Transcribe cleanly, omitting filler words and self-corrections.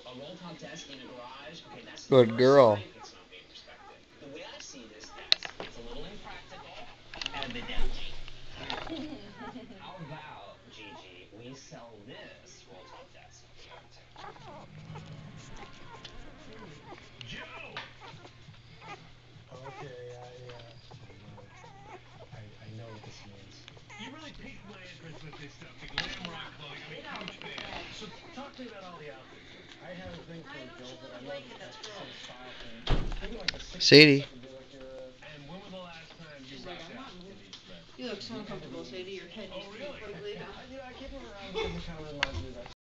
Good girl. Sadie. She's like, I'm not moving. You look so uncomfortable, Sadie. Your head just feels wiggly.